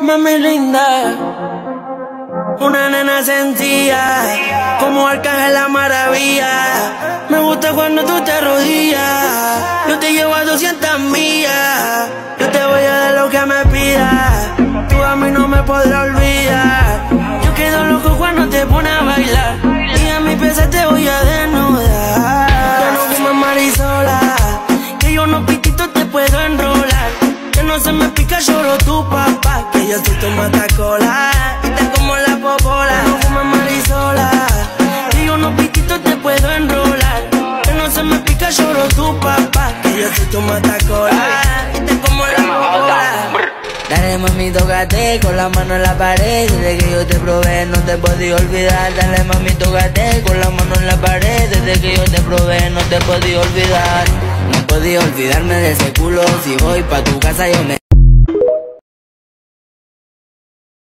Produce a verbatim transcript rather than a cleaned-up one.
Mami linda, una nena sencilla, como Arcángel la maravilla. Me gusta cuando tú te arrodillas, yo te llevo a doscientas millas. Yo te voy a dar lo que me pidas, tú a mí no me podrás olvidar. Yo quedo loco cuando te pones a bailar, y a mi pieza te voy a desnudar. Que no fumes marisola, que yo no pititos te puedo enrolar. Que no se me pica, lloro tu papá, que yo soy tu matacola y te como la popola. No fumes marisola, que yo no pititos te puedo enrolar. Que no se me pica, lloro tu papá, que yo soy tu matacola y te como la popola. Dale mami, tócate con la mano en la pared. Desde que yo te probé no te podía olvidar. Dale mami, tócate con la mano en la pared. Desde que yo te probé no te podía olvidar. No podía olvidarme de ese culo. Si voy pa' tu casa yo me